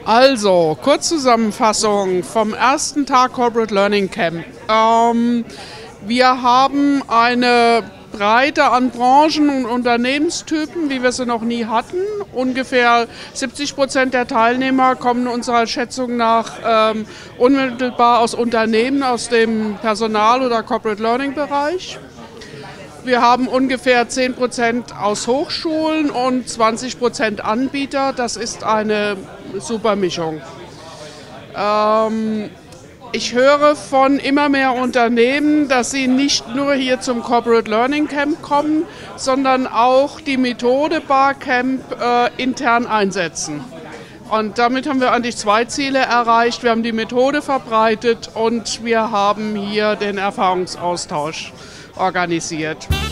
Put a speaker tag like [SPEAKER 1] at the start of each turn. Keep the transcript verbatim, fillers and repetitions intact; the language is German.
[SPEAKER 1] Also, Kurzzusammenfassung vom ersten Tag Corporate Learning Camp. Ähm, wir haben eine Breite an Branchen und Unternehmenstypen, wie wir sie noch nie hatten. Ungefähr siebzig Prozent der Teilnehmer kommen unserer Schätzung nach ähm, unmittelbar aus Unternehmen, aus dem Personal- oder Corporate Learning-Bereich. Wir haben ungefähr zehn Prozent aus Hochschulen und zwanzig Prozent Anbieter. Das ist eine super Mischung. Ähm, ich höre von immer mehr Unternehmen, dass sie nicht nur hier zum Corporate Learning Camp kommen, sondern auch die Methode Barcamp äh, intern einsetzen. Und damit haben wir eigentlich zwei Ziele erreicht. Wir haben die Methode verbreitet und wir haben hier den Erfahrungsaustausch organisiert.